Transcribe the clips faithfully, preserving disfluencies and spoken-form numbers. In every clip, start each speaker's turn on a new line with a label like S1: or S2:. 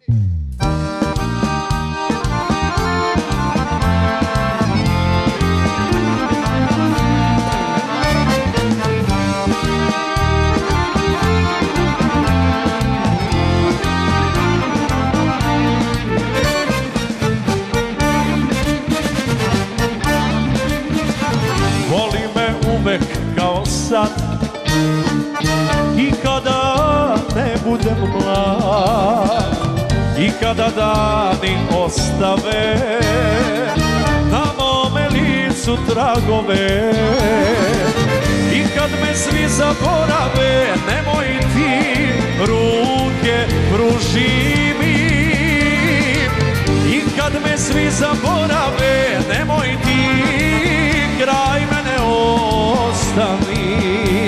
S1: Voli me uvek kao sad i kada ne budem mlad i kada dani ostave na mome licu tragove i kad me svi zaborave, nemoj ti ruke pruži mi. I kad me svi zaborave, nemoj ti kraj mene ostani.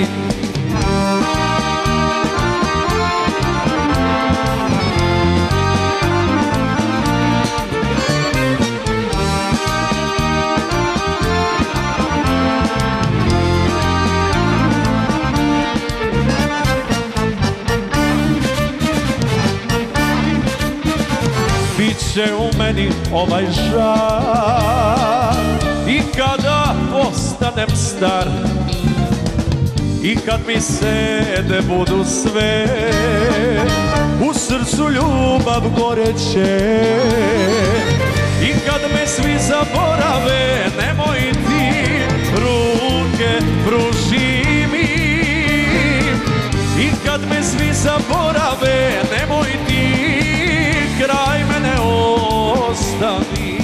S1: Biće u meni ovaj žar i kada postanem star i kad mi sede budu sve u srcu ljubav goreće i kad me svi zaborave, nemoj ti ruke pruži mi. I kad me svi zaborave, nemoj ti kraj mene ostani.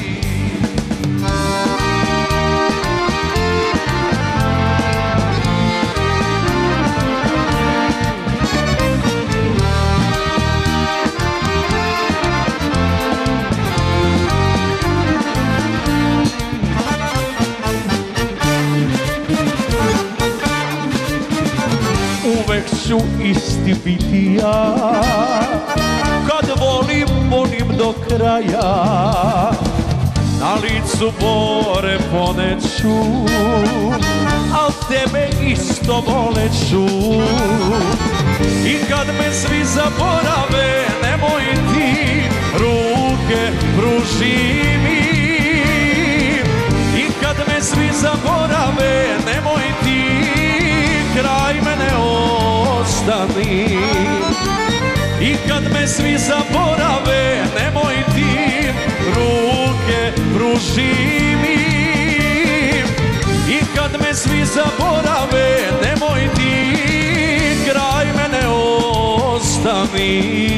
S1: Uvek ću isti biti ja, kad volim, volim do kraja, na licu bore poneću, al tebe isto voleću. I kad me svi zaborave, nemoj ti ruke pruži mi. I kad me svi zaborave, nemoj ti kraj mene ostani. I kad me svi zaborave, nemoj ti ruke pruži mi. I kad me svi zaborave, nemoj ti kraj mene ostani.